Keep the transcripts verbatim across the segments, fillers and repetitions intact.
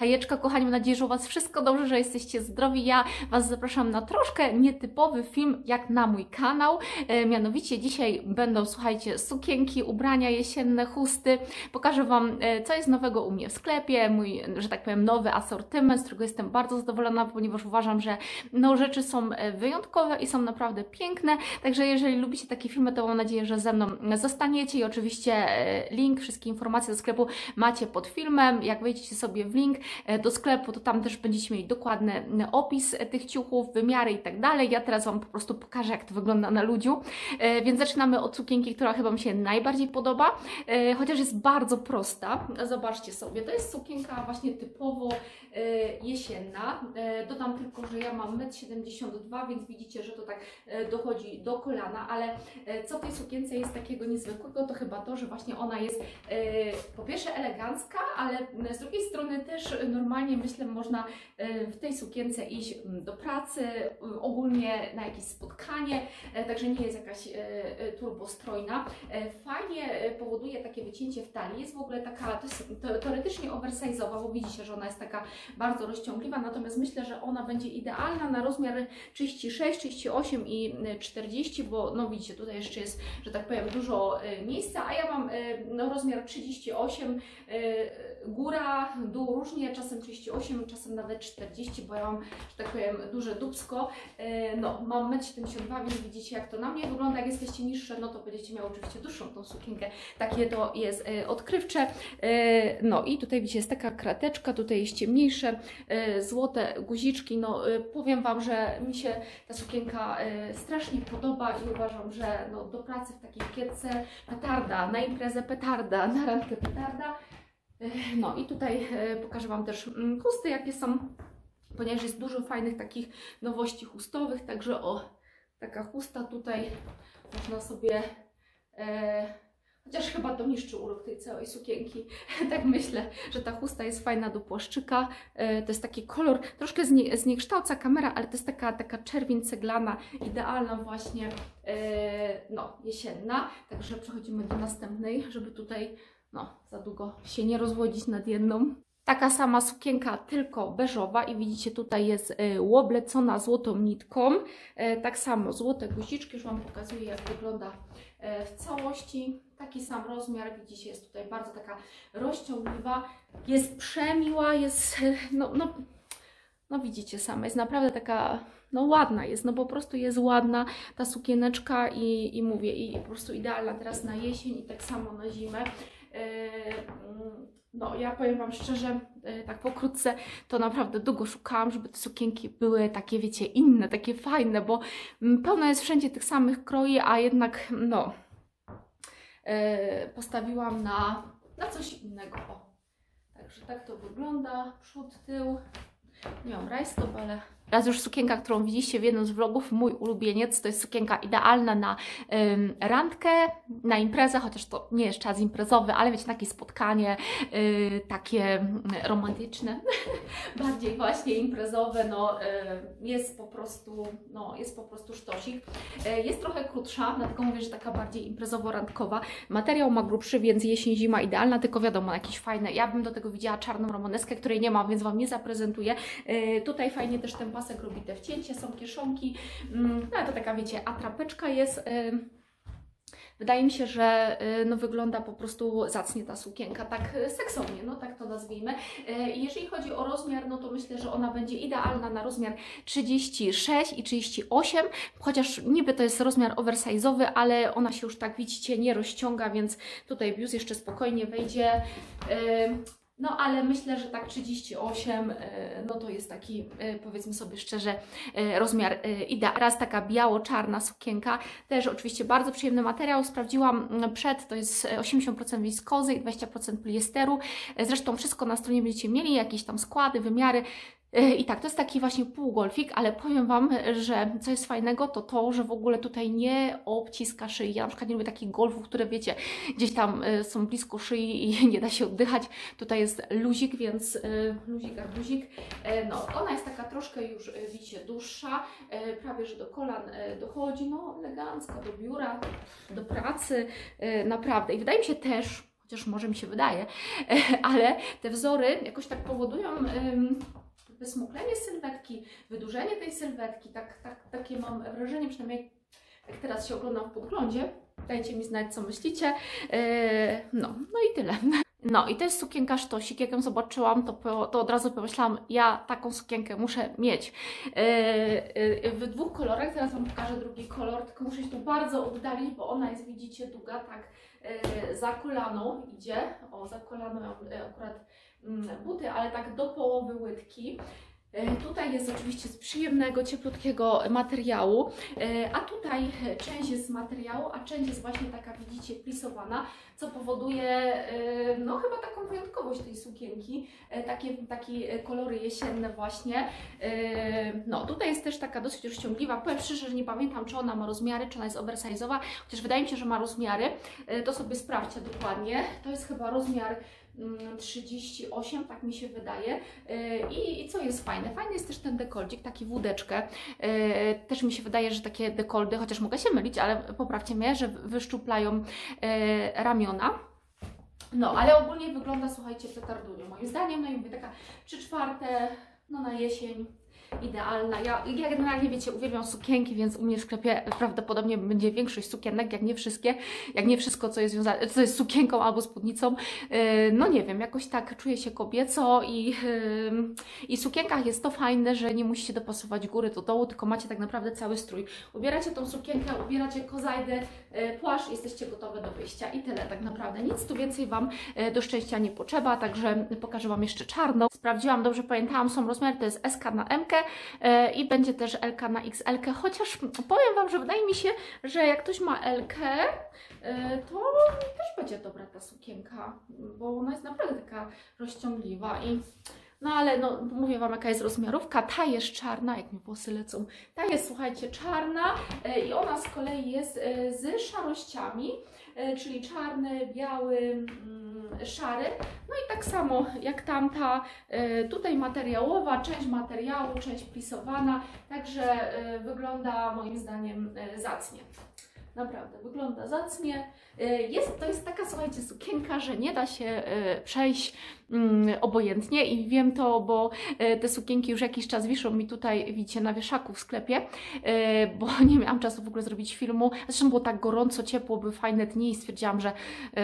Hejeczka, kochani, mam nadzieję, że u Was wszystko dobrze, że jesteście zdrowi. Ja Was zapraszam na troszkę nietypowy film, jak na mój kanał. E, mianowicie dzisiaj będą, słuchajcie, sukienki, ubrania jesienne, chusty. Pokażę Wam, e, co jest nowego u mnie w sklepie, mój, że tak powiem, nowy asortyment, z którego jestem bardzo zadowolona, ponieważ uważam, że no, rzeczy są wyjątkowe i są naprawdę piękne. Także jeżeli lubicie takie filmy, to mam nadzieję, że ze mną zostaniecie i oczywiście e, link, wszystkie informacje do sklepu macie pod filmem. Jak wejdziecie sobie w link do sklepu, to tam też będziecie mieli dokładny opis tych ciuchów, wymiary i tak dalej. Ja teraz Wam po prostu pokażę, jak to wygląda na ludziu. Więc zaczynamy od sukienki, która chyba mi się najbardziej podoba, chociaż jest bardzo prosta. Zobaczcie sobie, to jest sukienka właśnie typowo jesienna. Dodam tylko, że ja mam metr siedemdziesiąt dwa, więc widzicie, że to tak dochodzi do kolana, ale co w tej sukience jest takiego niezwykłego, to chyba to, że właśnie ona jest po pierwsze elegancka, ale z drugiej strony też normalnie, myślę, można w tej sukience iść do pracy, ogólnie na jakieś spotkanie, także nie jest jakaś turbostrojna. Fajnie powoduje takie wycięcie w talii, jest w ogóle taka, to jest teoretycznie oversize'owa, bo widzicie, że ona jest taka bardzo rozciągliwa, natomiast myślę, że ona będzie idealna na rozmiar trzydzieści sześć, trzydzieści osiem i czterdzieści, bo no widzicie, tutaj jeszcze jest, że tak powiem, dużo miejsca, a ja mam no, rozmiar trzydzieści osiem, góra, dół różnie, czasem trzydzieści osiem, czasem nawet czterdzieści, bo ja mam, że tak powiem, duże dupsko. No, mam metr siedemdziesiąt dwa, więc widzicie, jak to na mnie wygląda. Jak jesteście niższe, no to będziecie miały oczywiście dłuższą tą sukienkę. Takie to jest odkrywcze. No i tutaj widzicie, jest taka krateczka, tutaj jest ciemniejsze, złote guziczki. No, powiem Wam, że mi się ta sukienka strasznie podoba i uważam, że no, do pracy w takiej kietce petarda, na imprezę petarda, na randkę petarda. No i tutaj pokażę Wam też chusty, jakie są, ponieważ jest dużo fajnych takich nowości chustowych, także o, taka chusta tutaj można sobie, e, chociaż chyba to niszczy urok tej całej sukienki, tak myślę, że ta chusta jest fajna do płaszczyka, e, to jest taki kolor, troszkę znie, zniekształca kamera, ale to jest taka, taka czerwień ceglana, idealna właśnie, e, no, jesienna, także przechodzimy do następnej, żeby tutaj no, za długo się nie rozwodzić nad jedną. Taka sama sukienka, tylko beżowa i widzicie, tutaj jest y, łoblecona złotą nitką. Y, tak samo złote guziczki, już Wam pokazuję, jak wygląda y, w całości. Taki sam rozmiar, widzicie, jest tutaj bardzo taka rozciągliwa, jest przemiła, jest, y, no, no, no widzicie same, jest naprawdę taka, no ładna jest, no po prostu jest ładna ta sukieneczka i, i mówię, i po prostu idealna teraz na jesień i tak samo na zimę. No, ja powiem Wam szczerze, tak pokrótce, to naprawdę długo szukałam, żeby te sukienki były takie, wiecie, inne, takie fajne, bo pełno jest wszędzie tych samych kroi, a jednak, no, postawiłam na, na coś innego. O. Także tak to wygląda, przód, tył, nie mam rajstop, ale... Raz już sukienka, którą widzieliście w jednym z vlogów, mój ulubieniec, to jest sukienka idealna na ym, randkę, na imprezę, chociaż to nie jest czas imprezowy, ale wiecie, takie spotkanie, yy, takie romantyczne, bardziej właśnie imprezowe, no yy, jest po prostu, no jest po prostu sztosik. Yy, jest trochę krótsza, dlatego mówię, że taka bardziej imprezowo-randkowa. Materiał ma grubszy, więc jesień, zima idealna, tylko wiadomo, jakieś fajne. Ja bym do tego widziała czarną romaneskę, której nie mam, więc Wam nie zaprezentuję. Yy, tutaj fajnie też ten pasek robi te wcięcie, są kieszonki, no ale to taka, wiecie, atrapeczka jest. Wydaje mi się, że no, wygląda po prostu zacnie ta sukienka, tak seksownie, no tak to nazwijmy. Jeżeli chodzi o rozmiar, no to myślę, że ona będzie idealna na rozmiar trzydzieści sześć i trzydzieści osiem, chociaż niby to jest rozmiar oversize'owy, ale ona się już tak, widzicie, nie rozciąga, więc tutaj biust jeszcze spokojnie wejdzie. No ale myślę, że tak trzydzieści osiem, no to jest taki, powiedzmy sobie szczerze, rozmiar idealny. Raz taka biało-czarna sukienka, też oczywiście bardzo przyjemny materiał, sprawdziłam przed, to jest osiemdziesiąt procent wiskozy i dwadzieścia procent poliesteru. Zresztą wszystko na stronie będziecie mieli, jakieś tam składy, wymiary. I tak, to jest taki właśnie półgolfik, ale powiem Wam, że co jest fajnego, to to, że w ogóle tutaj nie obciska szyi. Ja na przykład nie lubię takich golfów, które wiecie, gdzieś tam są blisko szyi i nie da się oddychać. Tutaj jest luzik, więc luzik, arbuzik. No, ona jest taka troszkę już, widzicie, dłuższa, prawie że do kolan dochodzi, no elegancka, do biura, do pracy, naprawdę. I wydaje mi się też, chociaż może mi się wydaje, ale te wzory jakoś tak powodują wysmuklenie sylwetki, wydłużenie tej sylwetki, tak, tak, takie mam wrażenie, przynajmniej jak teraz się oglądam w podglądzie. Dajcie mi znać, co myślicie. No, no i tyle. No i to jest sukienka sztosik. Jak ją zobaczyłam, to, to od razu pomyślałam, ja taką sukienkę muszę mieć. W dwóch kolorach, teraz Wam pokażę drugi kolor, tylko muszę się tu bardzo oddalić, bo ona jest, widzicie, długa, tak za kolaną idzie. O, za kolaną akurat buty, ale tak do połowy łydki. Tutaj jest oczywiście z przyjemnego, cieplutkiego materiału, a tutaj część jest z materiału, a część jest właśnie taka, widzicie, plisowana, co powoduje no chyba taką wyjątkowość tej sukienki, takie, takie kolory jesienne właśnie. No tutaj jest też taka dosyć rozciągliwa, powiem szczerze, że nie pamiętam, czy ona ma rozmiary, czy ona jest oversize'owa, chociaż wydaje mi się, że ma rozmiary, to sobie sprawdźcie dokładnie, to jest chyba rozmiar trzydzieści osiem, tak mi się wydaje. I, I co jest fajne? Fajny jest też ten dekolcik, taki wódeczkę. Też mi się wydaje, że takie dekoldy, chociaż mogę się mylić, ale poprawcie mnie, że wyszczuplają ramiona. No, ale ogólnie wygląda, słuchajcie, petardunio moim zdaniem. No i mówię, taka trzy czwarte, no na jesień. Idealna. Ja, ja generalnie, wiecie, uwielbiam sukienki, więc u mnie w sklepie prawdopodobnie będzie większość sukienek, jak nie wszystkie, jak nie wszystko, co jest związane, co jest sukienką albo spódnicą. Yy, no nie wiem, jakoś tak czuję się kobieco i, yy, i w sukienkach jest to fajne, że nie musicie dopasować góry do dołu, tylko macie tak naprawdę cały strój. Ubieracie tą sukienkę, ubieracie kozajdę, yy, płaszcz, jesteście gotowe do wyjścia i tyle tak naprawdę. Nic tu więcej Wam yy, do szczęścia nie potrzeba, także pokażę Wam jeszcze czarną. Sprawdziłam, dobrze pamiętałam, są rozmiary, to jest S K na M K. I będzie też L K na X L, chociaż powiem Wam, że wydaje mi się, że jak ktoś ma L K, to też będzie dobra ta sukienka, bo ona jest naprawdę taka rozciągliwa i no ale no mówię Wam, jaka jest rozmiarówka, ta jest czarna, jak mi włosy lecą, ta jest, słuchajcie, czarna i ona z kolei jest z szarościami, czyli czarny, biały, szary. No i tak samo jak tamta, tutaj materiałowa, część materiału, część plisowana, także wygląda moim zdaniem zacnie. Naprawdę, wygląda zacnie. Jest, to jest taka, słuchajcie, sukienka, że nie da się przejść mm, obojętnie i wiem to, bo te sukienki już jakiś czas wiszą mi tutaj, widzicie, na wieszaku w sklepie, bo nie miałam czasu w ogóle zrobić filmu. Zresztą było tak gorąco, ciepło, były fajne dni i stwierdziłam, że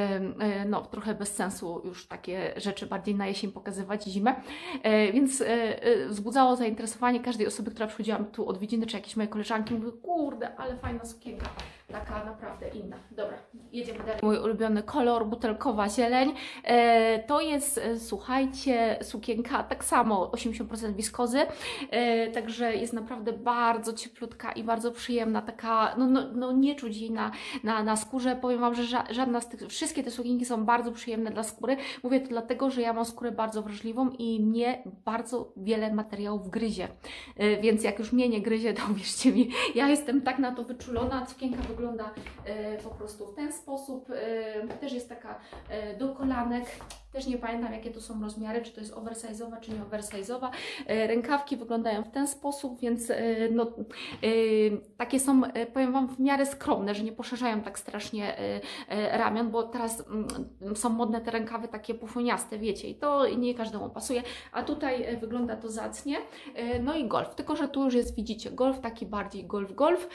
no, trochę bez sensu już takie rzeczy bardziej na jesień pokazywać, zimę. Więc wzbudzało zainteresowanie każdej osoby, która przychodziła tu odwiedziny, czy jakieś moje koleżanki. Mówię, kurde, ale fajna sukienka. Taka naprawdę inna. Dobra, jedziemy dalej. Mój ulubiony kolor, butelkowa zieleń. E, to jest, słuchajcie, sukienka tak samo osiemdziesiąt procent wiskozy, e, także jest naprawdę bardzo cieplutka i bardzo przyjemna, taka, no, no, no nie czuć jej na, na, na skórze. Powiem Wam, że ża żadna z tych, wszystkie te sukienki są bardzo przyjemne dla skóry. Mówię to dlatego, że ja mam skórę bardzo wrażliwą i mnie bardzo wiele materiałów gryzie, e, więc jak już mnie nie gryzie, to uwierzcie mi, ja jestem tak na to wyczulona. Sukienka wygląda e, po prostu w ten sposób. E, też jest taka e, do kolanek. Też nie pamiętam, jakie to są rozmiary, czy to jest oversize'owa, czy nie oversize'owa. E, rękawki wyglądają w ten sposób, więc e, no, e, takie są, e, powiem Wam, w miarę skromne, że nie poszerzają tak strasznie e, e, ramion, bo teraz mm, są modne te rękawy takie pufoniaste, wiecie, i to nie każdemu pasuje, a tutaj e, wygląda to zacnie. E, no i golf, tylko że tu już jest, widzicie, golf taki bardziej golf-golf.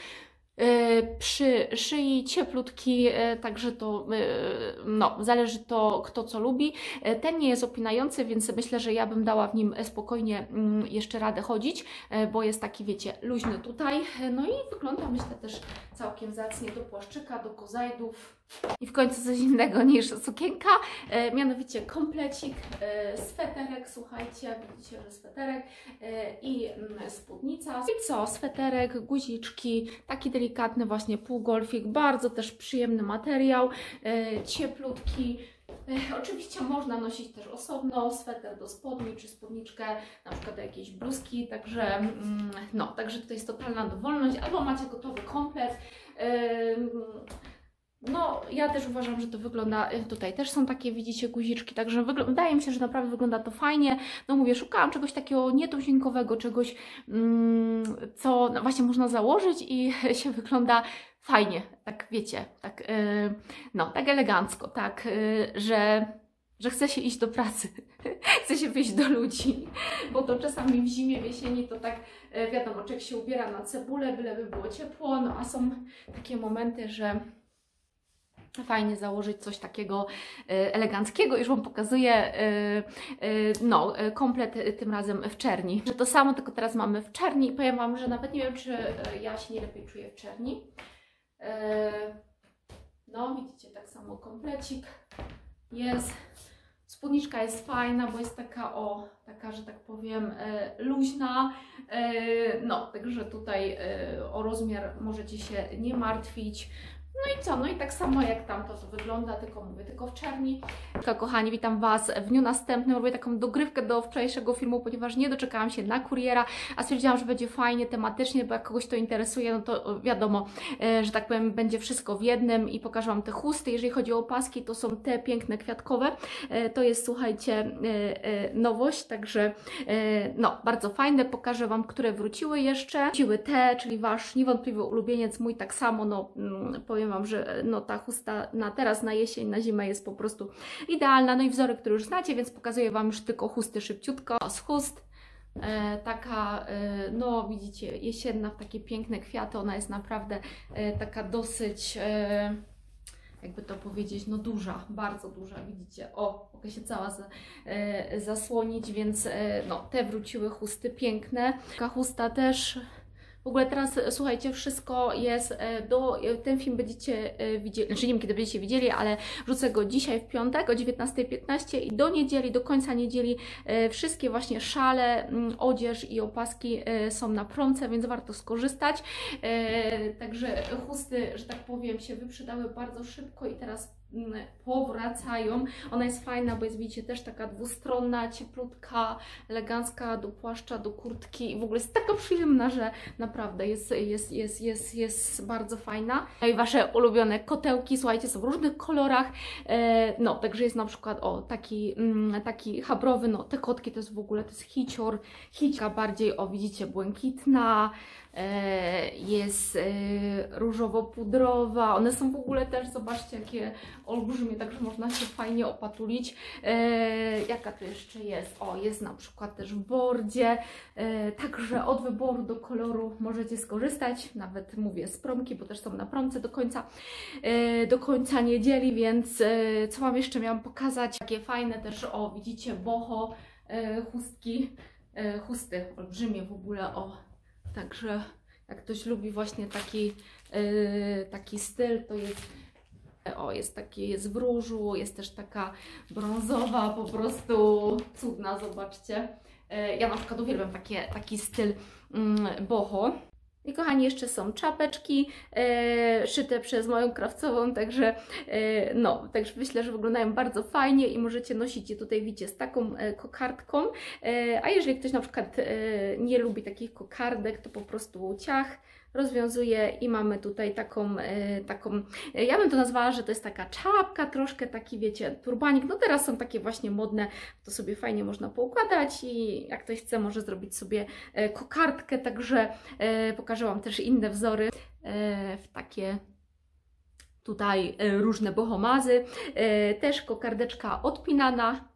Przy szyi cieplutki, także to no, zależy to kto co lubi. Ten nie jest opinający, więc myślę, że ja bym dała w nim spokojnie jeszcze radę chodzić, bo jest taki, wiecie, luźny tutaj. No i wygląda, myślę, też całkiem zacnie do płaszczyka, do kozajdów. I w końcu coś innego niż sukienka, e, mianowicie komplecik, e, sweterek, słuchajcie, widzicie, że sweterek e, i mm, spódnica. I co? Sweterek, guziczki, taki delikatny właśnie półgolfik, bardzo też przyjemny materiał, e, cieplutki. E, oczywiście można nosić też osobno sweter do spodni, czy spódniczkę na przykład do jakiejś bluzki, także mm, no, także tutaj jest totalna dowolność, albo macie gotowy komplet. E, No, ja też uważam, że to wygląda, tutaj też są takie, widzicie, guziczki, także wydaje mi się, że naprawdę wygląda to fajnie. No mówię, szukałam czegoś takiego nietuzinkowego, czegoś, mm, co no właśnie można założyć i się wygląda fajnie, tak wiecie, tak, yy, no, tak elegancko, tak, yy, że, że chce się iść do pracy, chce się wyjść do ludzi, bo to czasami w zimie, w jesieni to tak, yy, wiadomo, człowiek się ubiera na cebulę, byleby było ciepło, no a są takie momenty, że fajnie założyć coś takiego y, eleganckiego. Już Wam pokazuję y, y, no, y, komplet y, tym razem w czerni. Że to samo, tylko teraz mamy w czerni i powiem Wam, że nawet nie wiem, czy y, ja się nie lepiej czuję w czerni. Y, no, widzicie, tak samo komplecik jest. Spódniczka jest fajna, bo jest taka, o, taka, że tak powiem, y, luźna. Y, no, także tutaj y, o rozmiar możecie się nie martwić. No i co? No i tak samo jak tamto to wygląda, tylko mówię, tylko w czerni. Kochani, witam Was w dniu następnym. Robię taką dogrywkę do wczorajszego filmu, ponieważ nie doczekałam się na kuriera, a stwierdziłam, że będzie fajnie, tematycznie, bo jak kogoś to interesuje, no to wiadomo, że tak powiem, będzie wszystko w jednym i pokażę Wam te chusty. Jeżeli chodzi o opaski, to są te piękne kwiatkowe. To jest, słuchajcie, nowość, także no, bardzo fajne. Pokażę Wam, które wróciły jeszcze. Wróciły te, czyli Wasz niewątpliwy ulubieniec, mój tak samo, no powiem Wam, że no, ta chusta na teraz, na jesień, na zimę jest po prostu idealna. No i wzory, które już znacie, więc pokazuję Wam już tylko chusty szybciutko. Z chust e, taka, e, no widzicie, jesienna w takie piękne kwiaty. Ona jest naprawdę e, taka dosyć, e, jakby to powiedzieć, no duża, bardzo duża. Widzicie, o, mogę się cała za, e, zasłonić, więc e, no, te wróciły chusty piękne. Taka chusta też. W ogóle teraz, słuchajcie, wszystko jest do... Ten film będziecie widzieli, znaczy nie wiem, kiedy będziecie widzieli, ale wrzucę go dzisiaj w piątek o dziewiętnastej piętnaście i do niedzieli, do końca niedzieli wszystkie właśnie szale, odzież i opaski są na promce, więc warto skorzystać. Także chusty, że tak powiem, się wyprzedały bardzo szybko i teraz powracają. Ona jest fajna, bo jest, widzicie, też taka dwustronna, cieplutka, elegancka do płaszcza, do kurtki i w ogóle jest taka przyjemna, że naprawdę jest, jest, jest, jest, jest bardzo fajna. No i Wasze ulubione kotełki, słuchajcie, są w różnych kolorach, no, także jest na przykład, o, taki, taki habrowy, no, te kotki to jest w ogóle, to jest hicior, hicika bardziej, o, widzicie, błękitna, jest różowo-pudrowa, one są w ogóle też, zobaczcie, jakie olbrzymie, także można się fajnie opatulić. Jaka to jeszcze jest? O, jest na przykład też w bordzie, także od wyboru do koloru możecie skorzystać, nawet mówię z promki, bo też są na promce do końca, do końca niedzieli, więc co Wam jeszcze miałam pokazać? Takie fajne też, o, widzicie, boho, chustki, chusty olbrzymie w ogóle, o. Także jak ktoś lubi właśnie taki, yy, taki styl, to jest, o, jest taki, jest w różu, jest też taka brązowa, po prostu cudna, zobaczcie. Yy, ja na przykład uwielbiam takie, taki styl yy, boho. I kochani, jeszcze są czapeczki e, szyte przez moją krawcową, także e, no, także myślę, że wyglądają bardzo fajnie i możecie nosić je tutaj, widzicie, z taką e, kokardką, e, a jeżeli ktoś na przykład e, nie lubi takich kokardek, to po prostu ciach rozwiązuje i mamy tutaj taką, e, taką, e, ja bym to nazwała, że to jest taka czapka, troszkę taki, wiecie, turbanik, no teraz są takie właśnie modne, to sobie fajnie można poukładać i jak ktoś chce, może zrobić sobie e, kokardkę, także e, pokażę Wam też inne wzory e, w takie tutaj e, różne bohomazy, e, też kokardeczka odpinana.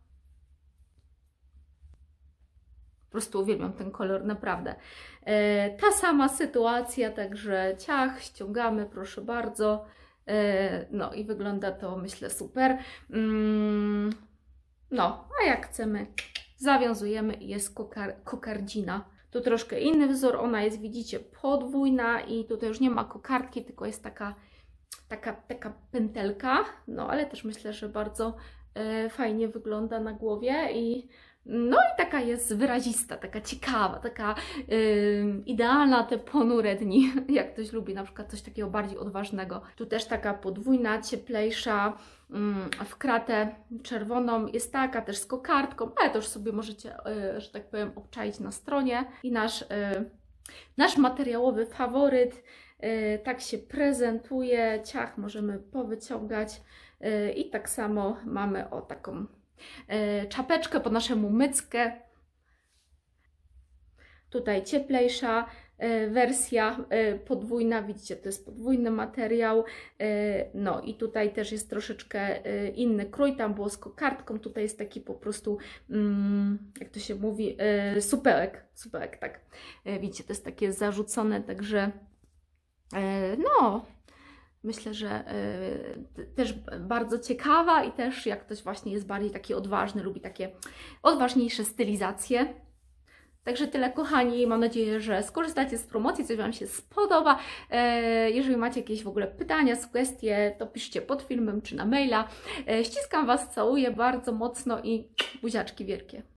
Po prostu uwielbiam ten kolor, naprawdę. E, ta sama sytuacja, także ciach, ściągamy, proszę bardzo. E, no i wygląda to, myślę, super. Mm, no, a jak chcemy, zawiązujemy i jest kokar kokardzina. Tu troszkę inny wzór, ona jest, widzicie, podwójna i tutaj już nie ma kokardki, tylko jest taka, taka, taka pętelka. No, ale też myślę, że bardzo e, fajnie wygląda na głowie i no i taka jest wyrazista, taka ciekawa, taka yy, idealna te ponure dni, jak ktoś lubi na przykład coś takiego bardziej odważnego. Tu też taka podwójna, cieplejsza, yy, w kratę czerwoną jest taka też z kokardką, ale to już sobie możecie, yy, że tak powiem, obczaić na stronie. I nasz, yy, nasz materiałowy faworyt yy, tak się prezentuje, ciach możemy powyciągać yy, i tak samo mamy o taką czapeczkę po naszemu myckę. Tutaj cieplejsza, wersja podwójna, widzicie, to jest podwójny materiał, no i tutaj też jest troszeczkę inny krój, tam było z kokardką, tutaj jest taki po prostu, jak to się mówi, supełek, supełek, tak, widzicie, to jest takie zarzucone, także no, myślę, że też bardzo ciekawa i też jak ktoś właśnie jest bardziej taki odważny, lubi takie odważniejsze stylizacje. Także tyle, kochani, mam nadzieję, że skorzystacie z promocji, coś Wam się spodoba. Jeżeli macie jakieś w ogóle pytania, sugestie, to piszcie pod filmem czy na maila. Ściskam Was, całuję bardzo mocno i buziaczki wielkie.